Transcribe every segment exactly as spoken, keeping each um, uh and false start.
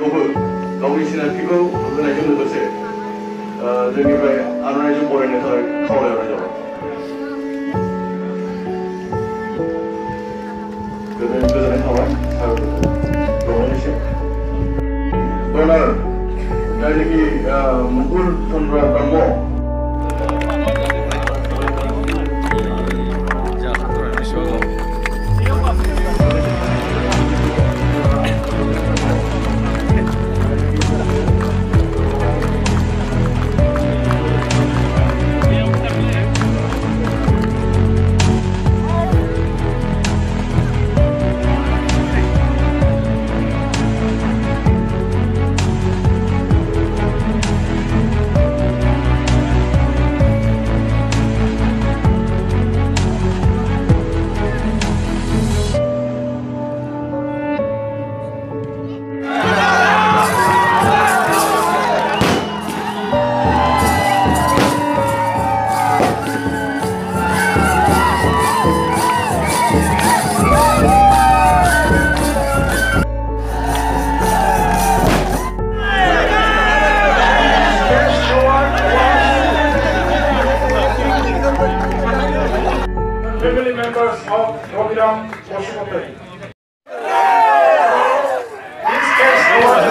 खौबो गावनि सिनायथिखौ होनायजों लोगोसे जोंनिफ्राय आर'नाइजों बरायनो थाखाय खावलायहरनाय जाबाय। गोजोननाय थाबाय सारनिसिम। डनार जायनोखि Mukul Chandra Brahma family members of Robiram Boshumote. This case was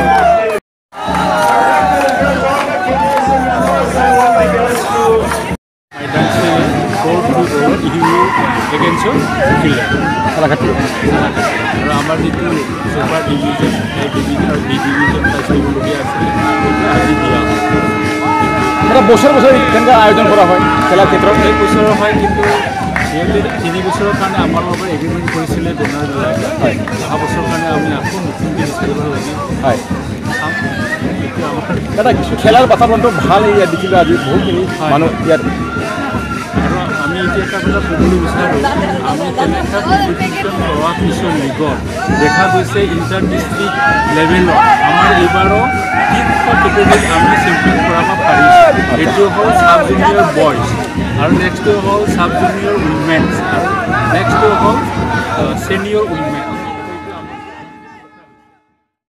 আমার যেটো সুপার ডিভিজন এই ডিভিজন আর ডি ডিভিজন তাইবলগীয়া আছে আজি দিয়া এটা বছর বছর কেনেকৈ আয়োজন কৰা হয় খেলাৰ ক্ষেত্ৰত এই বছৰৰ হয় কিন্তু সিহঁতে তিনি বছৰৰ কাৰণে আমাৰ লগত এগ্ৰিমেণ্ট কৰিছিলে ডোনাৰবিলাকে হয় অহা বছৰৰ কাৰণে আমি আকৌ নতুনকৈ বিচাৰিব লাগে হয় এতিয়া আমাৰ এটা খেলাৰ বাতাবৰণটো ভাল ইয়াত দেখিলোঁ আজি বহুতখিনি মানুহ ইয়াত আৰু আমি এতিয়া এটা কথা ক'বলৈ বিচাৰোঁ আমি তেনেকুৱা কম্পিটিশ্যন হোৱাৰ পিছৰ লিগত দেখা গৈছে ইণ্টাৰ ডিষ্ট্ৰিক্ট লেভেলত আমাৰ এইবাৰো তিনিটা কেটেগৰীত আমি চেম্পিয়ন কৰাব পাৰিছোঁ এইটো হ'ল চাব জুনিয়ৰ বয়জ আৰু নেক্সটটো হ'ল চাব জুনিয়ৰ উইমেন্স আৰু নেক্সটটো হ'ল ছিনিয়ৰ উইমেন্স